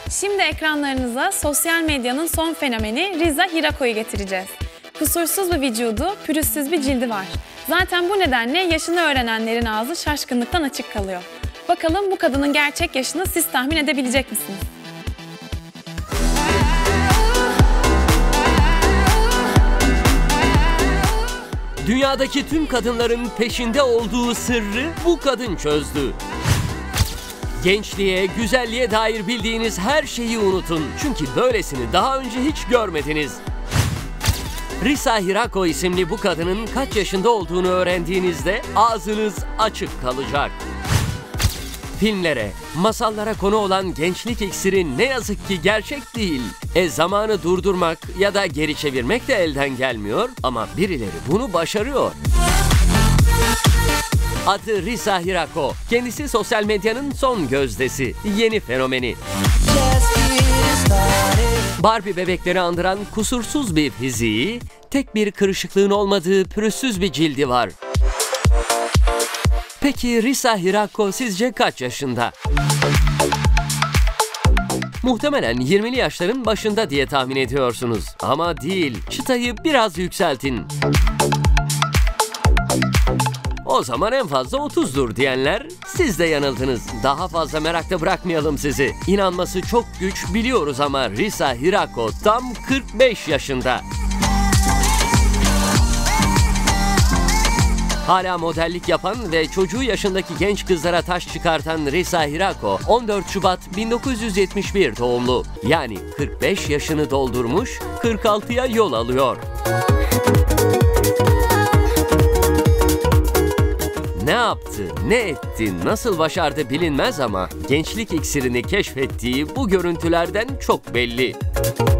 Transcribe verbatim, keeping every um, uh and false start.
Şimdi ekranlarınıza sosyal medyanın son fenomeni Riza Hirako'yu getireceğiz. Kusursuz bir vücudu, pürüzsüz bir cildi var. Zaten bu nedenle yaşını öğrenenlerin ağzı şaşkınlıktan açık kalıyor. Bakalım bu kadının gerçek yaşını siz tahmin edebilecek misiniz? Dünyadaki tüm kadınların peşinde olduğu sırrı bu kadın çözdü. Gençliğe, güzelliğe dair bildiğiniz her şeyi unutun. Çünkü böylesini daha önce hiç görmediniz. Riza Hirako isimli bu kadının kaç yaşında olduğunu öğrendiğinizde ağzınız açık kalacak. Filmlere, masallara konu olan gençlik iksiri ne yazık ki gerçek değil. E zamanı durdurmak ya da geri çevirmek de elden gelmiyor ama birileri bunu başarıyor. Adı Riza Hirako. Kendisi sosyal medyanın son gözdesi, yeni fenomeni. Barbie bebekleri andıran kusursuz bir fiziği, tek bir kırışıklığın olmadığı pürüzsüz bir cildi var. Peki Riza Hirako sizce kaç yaşında? Muhtemelen yirmili yaşların başında diye tahmin ediyorsunuz. Ama değil, çıtayı biraz yükseltin. O zaman en fazla otuzdur diyenler, siz de yanıldınız. Daha fazla merakta bırakmayalım sizi. İnanması çok güç biliyoruz ama Riza Hirako tam kırk beş yaşında. Hala modellik yapan ve çocuğu yaşındaki genç kızlara taş çıkartan Riza Hirako, on dört Şubat bin dokuz yüz yetmiş bir doğumlu. Yani kırk beş yaşını doldurmuş, kırk altıya yol alıyor. Ne yaptı, ne etti, nasıl başardı bilinmez ama gençlik iksirini keşfettiği bu görüntülerden çok belli.